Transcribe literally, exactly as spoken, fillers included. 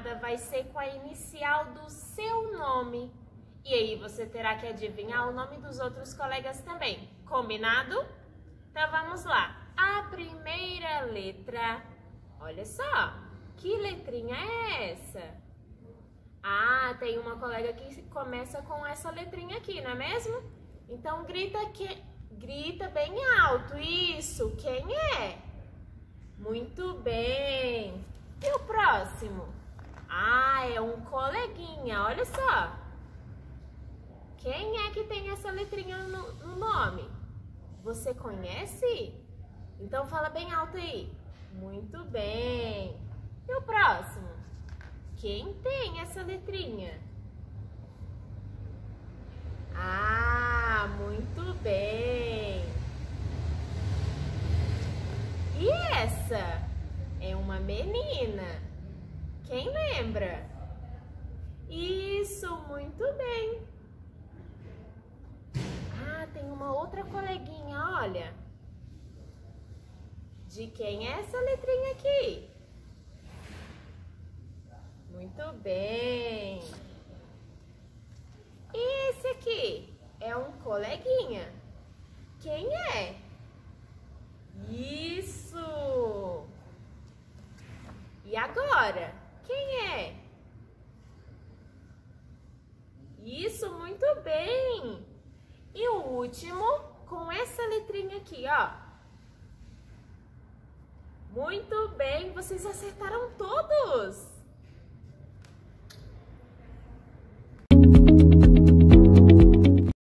chamada vai ser com a inicial do seu nome. E aí você terá que adivinhar o nome dos outros colegas também. Combinado? Então vamos lá. A primeira letra. Olha só. Que letrinha é essa? Ah, tem uma colega que começa com essa letrinha aqui, não é mesmo? Então grita que grita bem alto. Isso. Quem é? Muito bem. E o próximo? Ah, é um coleguinha. Olha só. Quem é que tem essa letrinha no, no nome? Você conhece? Então fala bem alto aí. Muito bem. E o próximo? Quem tem essa letrinha? Ah, muito bem. E essa? É uma menina. Quem lembra? Isso, muito bem. Ah, tem uma outra coleguinha, olha. De quem é essa letrinha aqui? Muito bem. E esse aqui? É um coleguinha. Quem é? Isso! E agora? Quem é? Isso, muito bem! E o último, com essa letrinha aqui, ó. Muito bem, vocês acertaram todos!